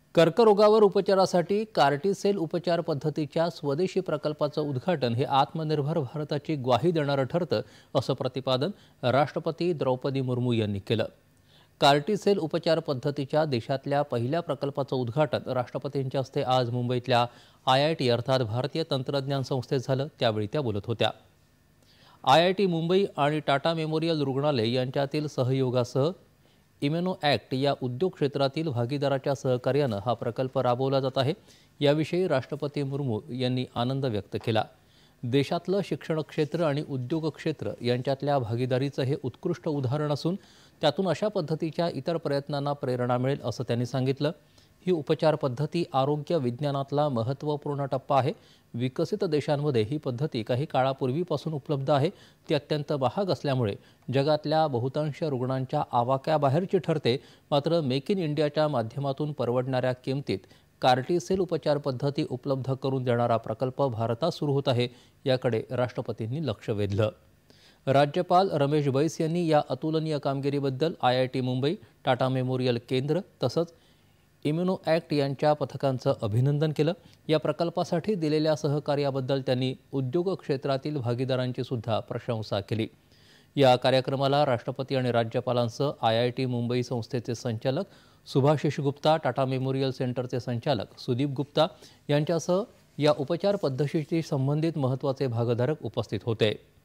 कर्करोगावर उपचारासाठी कार्टिसेल उपचार पद्धतीच्या स्वदेशी प्रकल्पाचं उद्घाटन हे आत्मनिर्भर भारताची ग्वाही देणारं ठरतं, असं प्रतिपादन राष्ट्रपती द्रौपदी मुर्मू यांनी केलं। कार्टिसेल उपचार पद्धतीच्या देशातल्या पहिल्या प्रकल्पाचं उद्घाटन राष्ट्रपतींच्या हस्ते आज मुंबईतल्या IIT अर्थात भारतीय तंत्रज्ञान संस्थेत झालं, त्यावेळी त्या बोलत होत्या। IIT मुंबई आणि टाटा मेमोरियल रुग्णालय यांच्यातील सहयोगासह इम्युनो ॲक्ट या उद्योग क्षेत्रातील भागीदाराच्या सहकार्यानं हा प्रकल्प राबवला जात आहे। याविषयी राष्ट्रपती मुर्मू यांनी आनंद व्यक्त केला। देशातलं शिक्षण क्षेत्र आणि उद्योग क्षेत्र यांच्यातल्या भागीदारीचं हे उत्कृष्ट उदाहरण असून त्यातून अशा पद्धतीच्या इतर प्रयत्नांना प्रेरणा मिळेल, असं त्यांनी सांगितलं। ही उपचार पद्धती आरोग्य विज्ञानातला महत्त्वपूर्ण टप्पा आहे। विकसित देशांमध्ये ही पद्धती काही काळापूर्वीपासून उपलब्ध आहे। ती अत्यंत महाग असल्यामुळे जगातल्या बहुतांश रुग्णांच्या आवाक्याबाहेरची ठरते। मात्र मेक इन इंडियाच्या माध्यमातून परवडणाऱ्या किमतीत कार्टिसेल उपचार पद्धती उपलब्ध करून देणारा प्रकल्प भारतात सुरू होत आहे, याकडे राष्ट्रपतींनी लक्ष वेधलं। राज्यपाल रमेश बैस यांनी या अतुलनीय कामगिरीबद्दल IIT मुंबई, टाटा मेमोरियल केंद्र तसंच इम्युनो ॲक्ट यांच्या पथकांचं अभिनंदन केलं। या प्रकल्पासाठी दिलेल्या सहकार्याबद्दल त्यांनी उद्योग क्षेत्रातील भागीदारांची सुद्धा प्रशंसा केली। या कार्यक्रमाला राष्ट्रपती आणि राज्यपालांसह IIT मुंबई संस्थेचे संचालक सुभाशिष गुप्ता, टाटा मेमोरियल सेंटरचे संचालक सुदीप गुप्ता यांच्यासह या उपचार पद्धतीशी संबंधित महत्त्वाचे भागधारक उपस्थित होते।